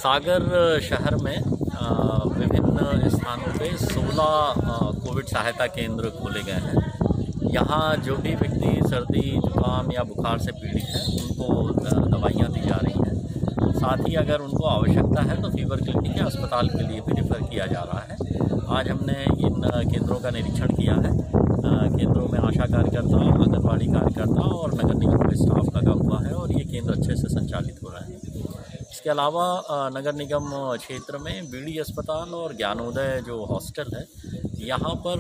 सागर शहर में विभिन्न स्थानों पे 16 कोविड सहायता केंद्र खोले गए हैं। यहाँ जो भी व्यक्ति सर्दी जुकाम या बुखार से पीड़ित हैं उनको दवाइयाँ दी जा रही हैं। साथ ही अगर उनको आवश्यकता है तो फीवर क्लिनिक या अस्पताल के लिए भी रेफ़र किया जा रहा है। आज हमने इन केंद्रों का निरीक्षण किया है। केंद्रों में आशा कार्यकर्ता, आंगनबाड़ी कार्यकर्ता और नगर निगम का स्टाफ लगा हुआ है और ये केंद्र अच्छे से संचालित हो रहे हैं। इसके अलावा नगर निगम क्षेत्र में बीडी अस्पताल और ज्ञानोदय जो हॉस्टल है, यहाँ पर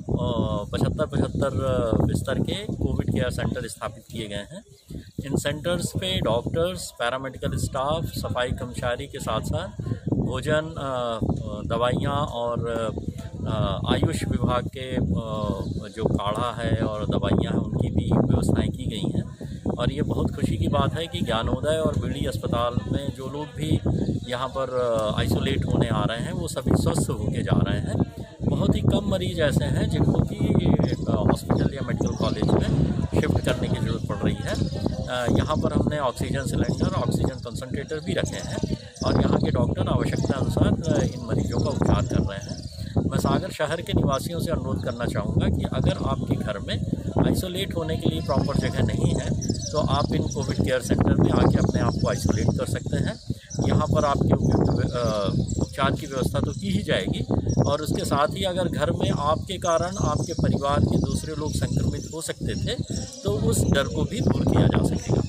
75 बिस्तर के कोविड केयर सेंटर स्थापित किए गए हैं। इन सेंटर्स पे डॉक्टर्स, पैरामेडिकल स्टाफ, सफाई कर्मचारी के साथ साथ भोजन, दवाइयाँ और आयुष विभाग के जो काढ़ा है और दवाइयाँ हैं उनकी भी व्यवस्थाएं की गई हैं। और ये बहुत खुशी की बात है कि ज्ञानोदय और बीडी अस्पताल में जो लोग भी यहाँ पर आइसोलेट होने आ रहे हैं वो सभी स्वस्थ होके जा रहे हैं। बहुत ही कम मरीज ऐसे हैं जिनको कि हॉस्पिटल या मेडिकल कॉलेज में शिफ्ट करने की ज़रूरत पड़ रही है। यहाँ पर हमने ऑक्सीजन सिलेंडर, ऑक्सीजन कंसंट्रेटर भी रखे हैं और यहाँ के डॉक्टर आवश्यकता अनुसार इन मरीजों का उपचार कर रहे हैं। मैं सागर शहर के निवासियों से अनुरोध करना चाहूँगा कि अगर आपके घर में आइसोलेट होने के लिए प्रॉपर जगह नहीं है तो आप इन कोविड केयर सेंटर में आके अपने आप को आइसोलेट कर सकते हैं। यहाँ पर आपकी उपचार की व्यवस्था तो की ही जाएगी और उसके साथ ही अगर घर में आपके कारण आपके परिवार के दूसरे लोग संक्रमित हो सकते थे तो उस डर को भी दूर किया जा सकेगा।